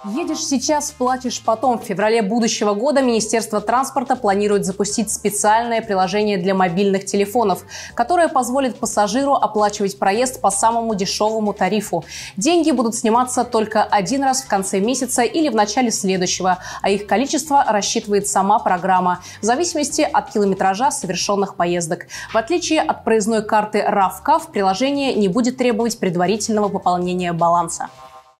Едешь сейчас, платишь потом. В феврале будущего года Министерство транспорта планирует запустить специальное приложение для мобильных телефонов, которое позволит пассажиру оплачивать проезд по самому дешевому тарифу. Деньги будут сниматься только один раз в конце месяца или в начале следующего, а их количество рассчитывает сама программа в зависимости от километража совершенных поездок. В отличие от проездной карты RAV-CAV, приложение не будет требовать предварительного пополнения баланса.